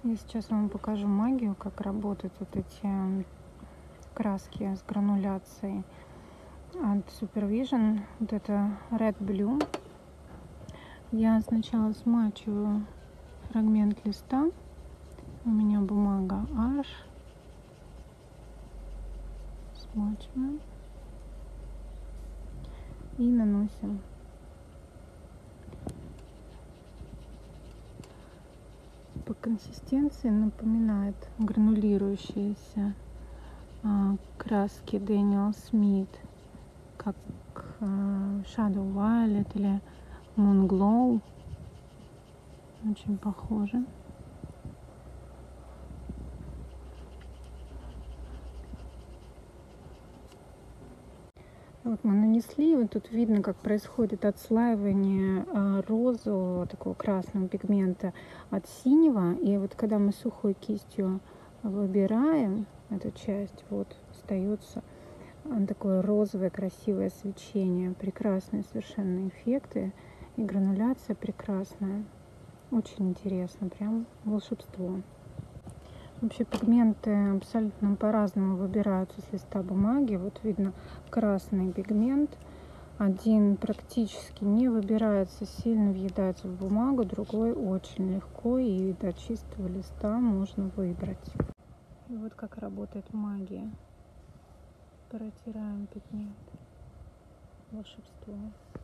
Я сейчас вам покажу магию, как работают вот эти краски с грануляцией от Supervision. Вот это Red Blue. Я сначала смачиваю фрагмент листа. У меня бумага Arch. Смачиваем и наносим. По консистенции напоминает гранулирующиеся краски Daniel Smith, как Shadow Violet или Moon Glow. Очень похоже. Вот мы нанесли, вот тут видно, как происходит отслаивание розового, такого красного пигмента от синего. И вот когда мы сухой кистью выбираем эту часть, вот остается такое розовое красивое свечение. Прекрасные совершенно эффекты. И грануляция прекрасная. Очень интересно, прям волшебство. Вообще пигменты абсолютно по-разному выбираются с листа бумаги. Вот видно красный пигмент. Один практически не выбирается, сильно въедается в бумагу, другой очень легко и до чистого листа можно выбрать. И вот как работает магия. Протираем пигмент. Волшебство.